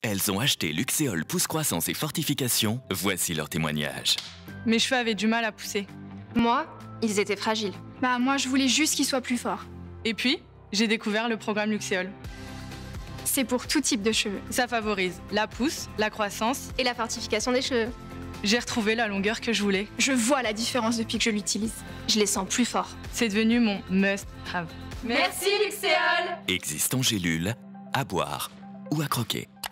Elles ont acheté Luxéol Pousse Croissance et Fortification. Voici leur témoignage. Mes cheveux avaient du mal à pousser. Moi, ils étaient fragiles. Bah moi, je voulais juste qu'ils soient plus forts. Et puis, j'ai découvert le programme Luxéol. C'est pour tout type de cheveux. Ça favorise la pousse, la croissance. Et la fortification des cheveux. J'ai retrouvé la longueur que je voulais. Je vois la différence depuis que je l'utilise. Je les sens plus forts. C'est devenu mon must-have. Merci Luxéol! Existe en gélule, à boire ou à croquer.